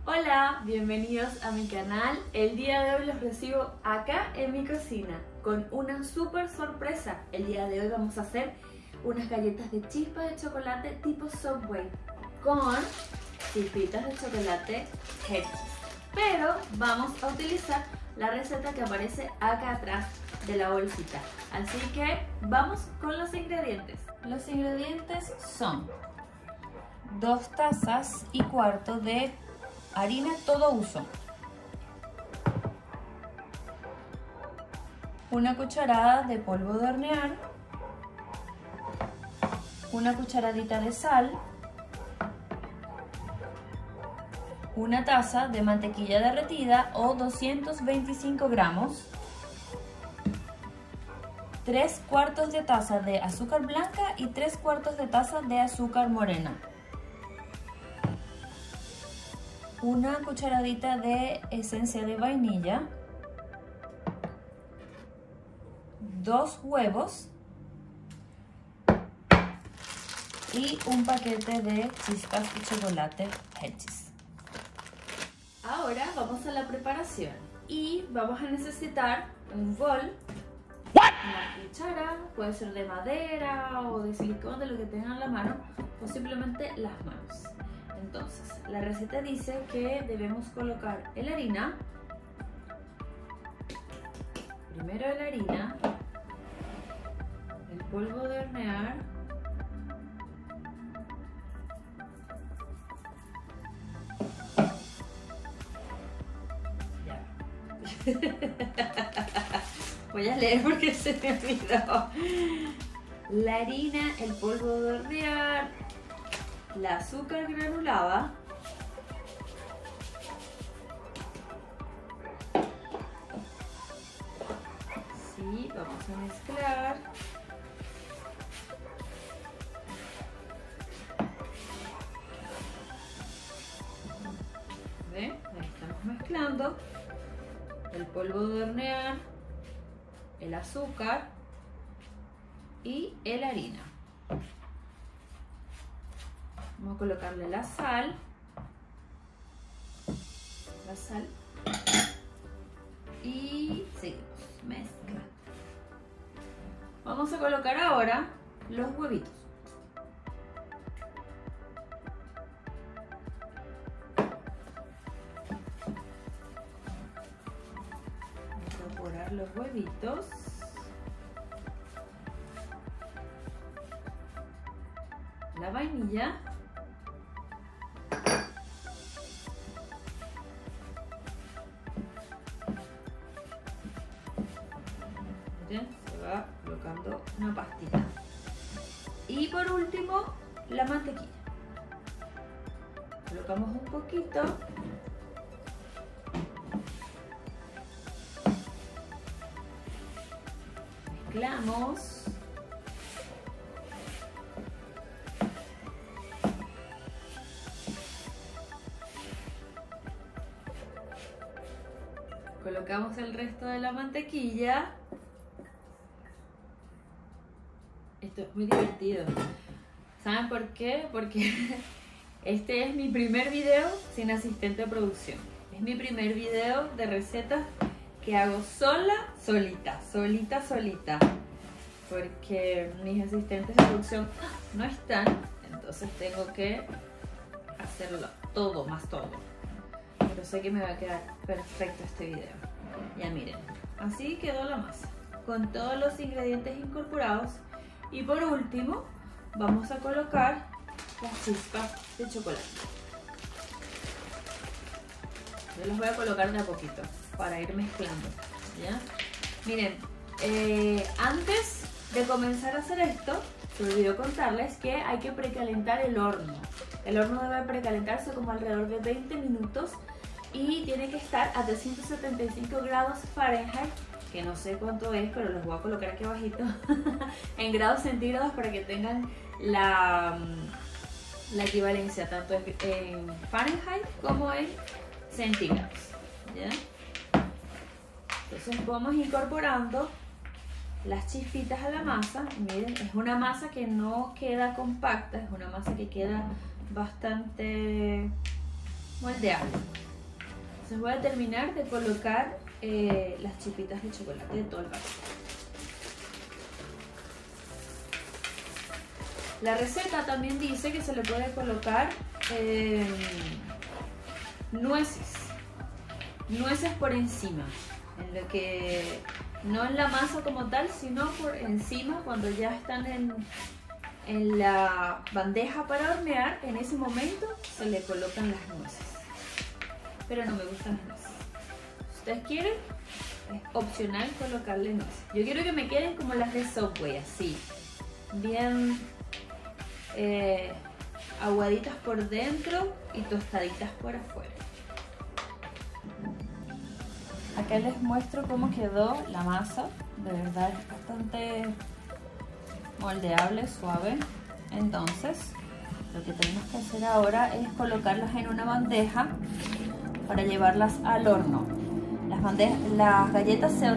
Hola, bienvenidos a mi canal. El día de hoy los recibo acá en mi cocina con una súper sorpresa. El día de hoy vamos a hacer unas galletas de chispa de chocolate tipo Subway con chispitas de chocolate Hershey's. Pero vamos a utilizar la receta que aparece acá atrás de la bolsita. Así que vamos con los ingredientes. Los ingredientes son 2 tazas y cuarto de harina todo uso, 1 cucharada de polvo de hornear, 1 cucharadita de sal, 1 taza de mantequilla derretida o 225 gramos, 3 cuartos de taza de azúcar blanca y 3 cuartos de taza de azúcar morena, 1 cucharadita de esencia de vainilla, 2 huevos y un paquete de chispas de chocolate Hershey's. Ahora vamos a la preparación y vamos a necesitar un bol, una cuchara, puede ser de madera o de silicón, de lo que tengan a la mano, o simplemente las manos. Entonces, la receta dice que debemos colocar la harina, primero la harina, el polvo de hornear, voy a leer porque se me olvidó. La harina, el polvo de hornear, la azúcar granulada, sí, vamos a mezclar, ¿ven? Ahí estamos mezclando el polvo de hornear, el azúcar y la harina. Vamos a colocarle la sal y seguimos mezclando. Vamos a colocar ahora los huevitos. Incorporar los huevitos. La vainilla. Miren, se va colocando una pastita. Y por último, la mantequilla. Colocamos un poquito. Mezclamos. Colocamos el resto de la mantequilla. Esto es muy divertido. ¿Saben por qué? Porque este es mi primer video sin asistente de producción. Es mi primer video de recetas que hago solita. Porque mis asistentes de producción no están. Entonces tengo que hacerlo todo, más todo. Pero sé que me va a quedar perfecto este video. Ya miren, así quedó la masa, con todos los ingredientes incorporados. Y por último, vamos a colocar las chispas de chocolate. Yo las voy a colocar de a poquito, para ir mezclando, ¿ya? Miren, antes de comenzar a hacer esto, se me olvidó contarles que hay que precalentar el horno. El horno debe precalentarse como alrededor de 20 minutos y tiene que estar a 375 grados Fahrenheit, que no sé cuánto es, pero los voy a colocar aquí abajito, en grados centígrados para que tengan la equivalencia tanto en Fahrenheit como en centígrados, ¿ya? Entonces vamos incorporando las chispitas a la masa. Miren, es una masa que no queda compacta, es una masa que queda bastante moldeable. Entonces voy a terminar de colocar las chispitas de chocolate de todo el paquete. La receta también dice que se le puede colocar nueces por encima, en lo que no en la masa como tal, sino por encima cuando ya están en la bandeja para hornear. En ese momento se le colocan las nueces, pero no me gustan las nueces. Si ustedes quieren, es opcional colocarle nueces. Yo quiero que me queden como las de Subway, así, bien aguaditas por dentro y tostaditas por afuera. Acá les muestro cómo quedó la masa. De verdad es bastante moldeable, suave. Entonces lo que tenemos que hacer ahora es colocarlas en una bandeja para llevarlas al horno. Las galletas se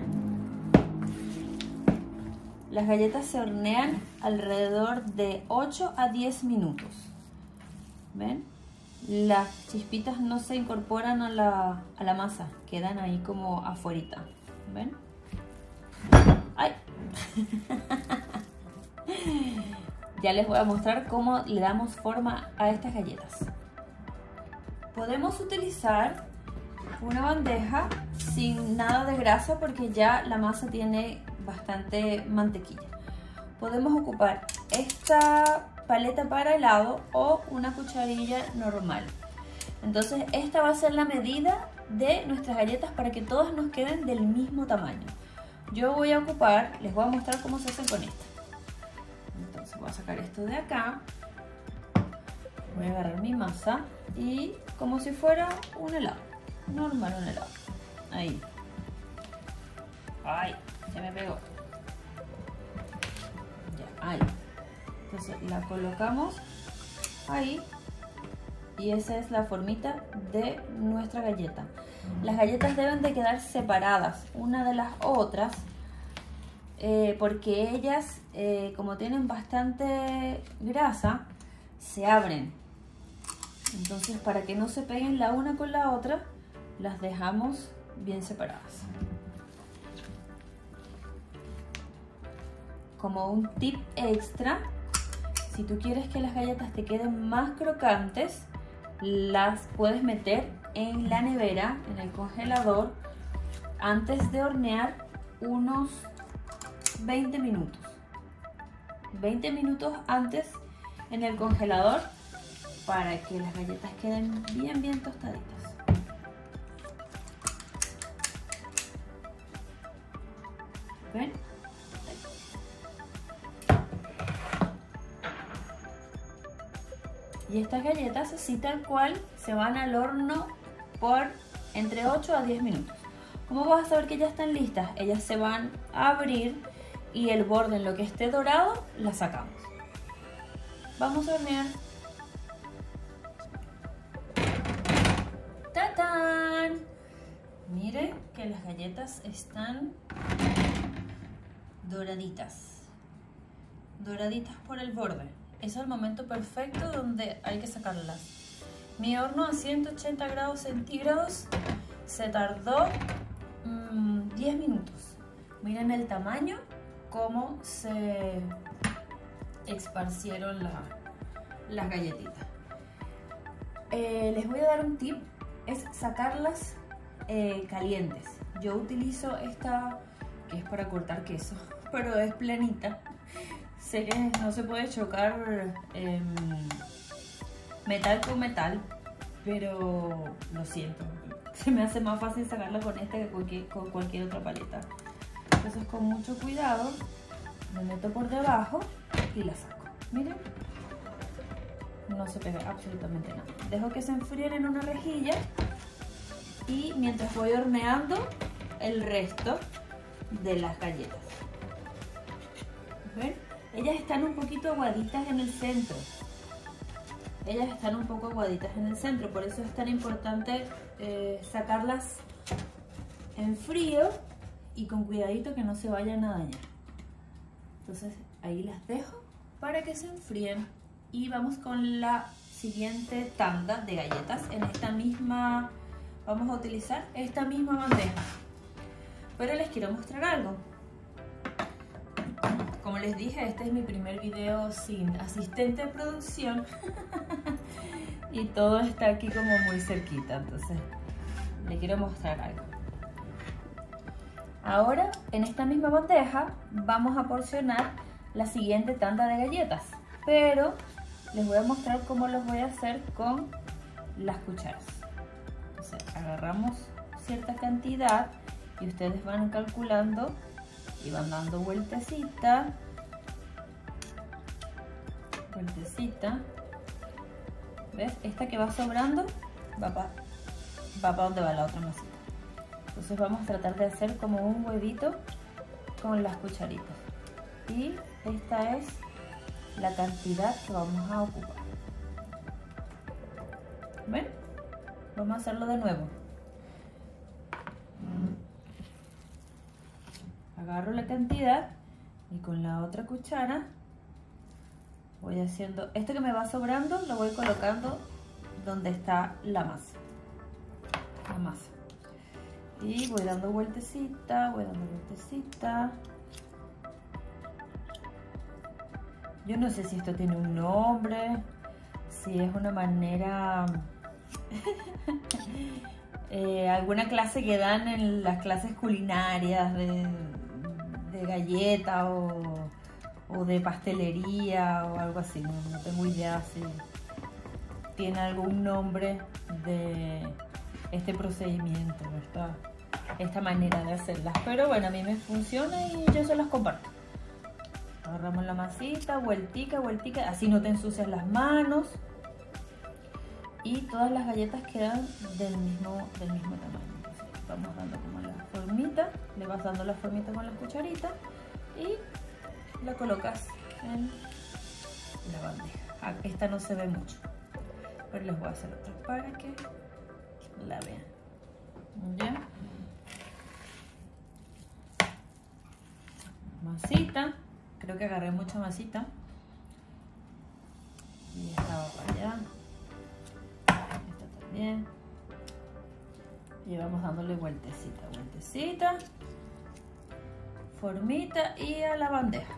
hornean alrededor de 8 a 10 minutos. ¿Ven? Las chispitas no se incorporan a la masa, quedan ahí como afuerita. ¿Ven? ¡Ay! Ya les voy a mostrar cómo le damos forma a estas galletas. Podemos utilizar una bandeja sin nada de grasa porque ya la masa tiene bastante mantequilla. Podemos ocupar esta paleta para helado o una cucharilla normal. Entonces esta va a ser la medida de nuestras galletas para que todas nos queden del mismo tamaño. Yo voy a ocupar, les voy a mostrar cómo se hace con esta. Entonces voy a sacar esto de acá, voy a agarrar mi masa y como si fuera un helado, normal, un helado. Ahí. Ay, se me pegó. Ya, ahí. Entonces la colocamos ahí y esa es la formita de nuestra galleta. Las galletas deben de quedar separadas una de las otras porque ellas, como tienen bastante grasa, se abren. Entonces, para que no se peguen la una con la otra, las dejamos bien separadas. Como un tip extra, si tú quieres que las galletas te queden más crocantes, las puedes meter en la nevera, en el congelador, antes de hornear unos 20 minutos. 20 minutos antes en el congelador para que las galletas queden bien tostaditas. ¿Ven? Y estas galletas así tal cual se van al horno por entre 8 a 10 minutos. ¿Cómo vas a saber que ya están listas? Ellas se van a abrir y el borde en lo que esté dorado la sacamos. Vamos a hornear. ¡Tatán! Miren que las galletas están doraditas. Doraditas por el borde. Es el momento perfecto donde hay que sacarlas. Mi horno a 180 grados centígrados se tardó 10 minutos. Miren el tamaño, cómo se esparcieron las galletitas. Les voy a dar un tip, es sacarlas calientes. Yo utilizo esta que es para cortar queso, pero es planita. Sé que no se puede chocar metal con metal, pero lo siento, se me hace más fácil sacarla con esta que con cualquier otra paleta. Entonces con mucho cuidado me meto por debajo y la saco. Miren, no se pega absolutamente nada. Dejo que se enfríen en una rejilla y mientras voy horneando el resto de las galletas. ¿Ven? Ellas están un poquito aguaditas en el centro. Ellas están un poco aguaditas en el centro, por eso es tan importante sacarlas en frío y con cuidadito que no se vayan a dañar. Entonces ahí las dejo para que se enfríen y vamos con la siguiente tanda de galletas en esta misma, vamos a utilizar esta misma bandeja. Pero les quiero mostrar algo. Como les dije, este es mi primer video sin asistente de producción y todo está aquí como muy cerquita, entonces les quiero mostrar algo. Ahora, en esta misma bandeja vamos a porcionar la siguiente tanda de galletas, pero les voy a mostrar cómo los voy a hacer con las cucharas. Entonces, agarramos cierta cantidad y ustedes van calculando y van dando vueltecita, vueltecita. ¿Ves? Esta que va sobrando va para donde va la otra masita. Entonces vamos a tratar de hacer como un huevito con las cucharitas. Y esta es la cantidad que vamos a ocupar. ¿Ven? Vamos a hacerlo de nuevo. Agarro la cantidad y con la otra cuchara voy haciendo, esto que me va sobrando lo voy colocando donde está la masa. Y voy dando vueltecita, voy dando vueltecita. Yo no sé si esto tiene un nombre, si es una manera, alguna clase que dan en las clases culinarias de galleta o de pastelería o algo así. No tengo idea si tiene algún nombre de este procedimiento, esta manera de hacerlas, pero bueno, a mí me funciona y yo se las comparto. Agarramos la masita, vueltica, vueltica, así no te ensucias las manos y todas las galletas quedan del mismo tamaño. Entonces, vamos dando como la formita, le vas dando la formita con la cucharita y la colocas en la bandeja. Esta no se ve mucho, pero les voy a hacer otra para que la vean. ¿Ya? Masita, creo que agarré mucha masita y esta va para allá, esta también, y vamos dándole vueltecita, vueltecita, formita y a la bandeja.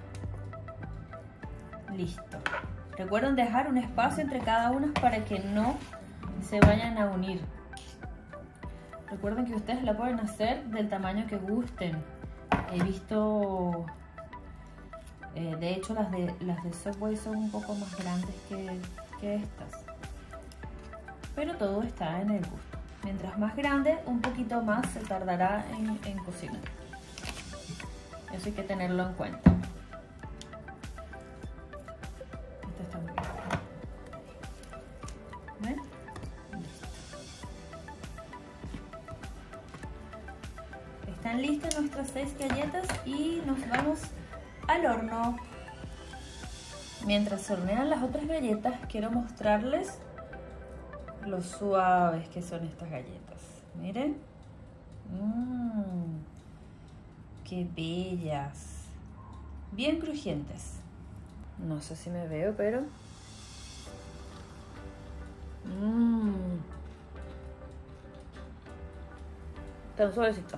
Listo. Recuerden dejar un espacio entre cada una para que no se vayan a unir. Recuerden que ustedes la pueden hacer del tamaño que gusten. He visto, de hecho las de Subway son un poco más grandes que estas. Pero todo está en el gusto. Mientras más grande, un poquito más se tardará en cocinar. Eso hay que tenerlo en cuenta. Esta está muy bien. ¿Ven? Están listas nuestras 6 galletas y nos vamos al horno. Mientras se hornean las otras galletas, quiero mostrarles lo suaves que son estas galletas. Miren. ¡Qué bellas! Bien crujientes. No sé si me veo, pero... tan suavecito.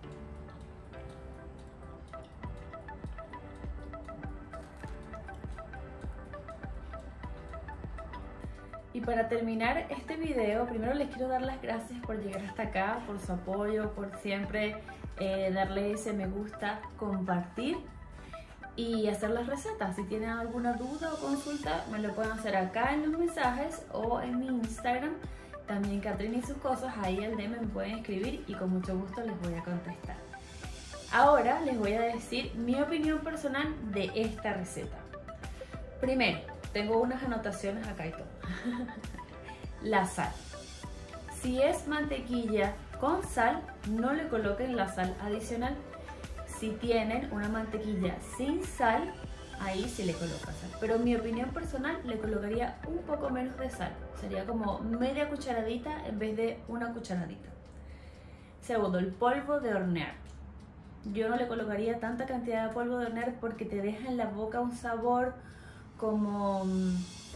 Y para terminar este video, primero les quiero dar las gracias por llegar hasta acá, por su apoyo, por siempre darle ese me gusta, compartir y hacer las recetas. Si tienen alguna duda o consulta, me lo pueden hacer acá en los mensajes o en mi Instagram. También Catrine y sus cosas, ahí al DM me pueden escribir y con mucho gusto les voy a contestar. Ahora les voy a decir mi opinión personal de esta receta. Primero, tengo unas anotaciones acá y todo. La sal. Si es mantequilla con sal, no le coloquen la sal adicional. Si tienen una mantequilla sin sal, ahí sí le colocan sal. Pero en mi opinión personal le colocaría un poco menos de sal. Sería como media cucharadita en vez de una cucharadita. Segundo, el polvo de hornear. Yo no le colocaría tanta cantidad de polvo de hornear porque te deja en la boca un sabor como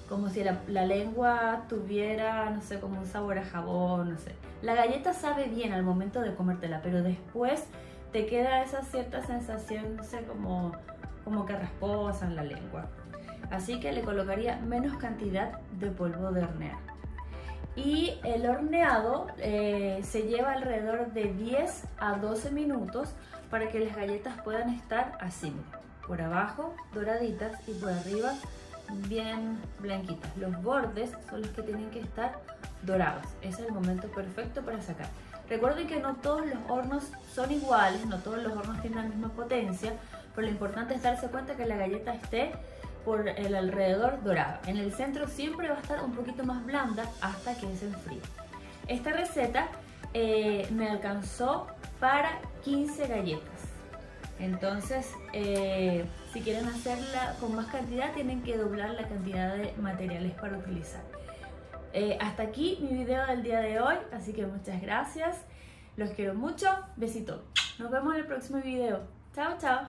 como si la lengua tuviera, no sé, como un sabor a jabón, no sé. La galleta sabe bien al momento de comértela, pero después te queda esa cierta sensación, no sé, como que rasposa en la lengua. Así que le colocaría menos cantidad de polvo de hornear. Y el horneado se lleva alrededor de 10 a 12 minutos para que las galletas puedan estar así, por abajo doraditas y por arriba bien blanquitas. Los bordes son los que tienen que estar dorados. Ese es el momento perfecto para sacar. Recuerden que no todos los hornos son iguales, no todos los hornos tienen la misma potencia, pero lo importante es darse cuenta que la galleta esté por el alrededor dorada. En el centro siempre va a estar un poquito más blanda hasta que se enfríe. Esta receta me alcanzó para 15 galletas. Entonces, si quieren hacerla con más cantidad, tienen que doblar la cantidad de materiales para utilizar. Hasta aquí mi video del día de hoy, así que muchas gracias. Los quiero mucho. Besito. Nos vemos en el próximo video. Chao, chao.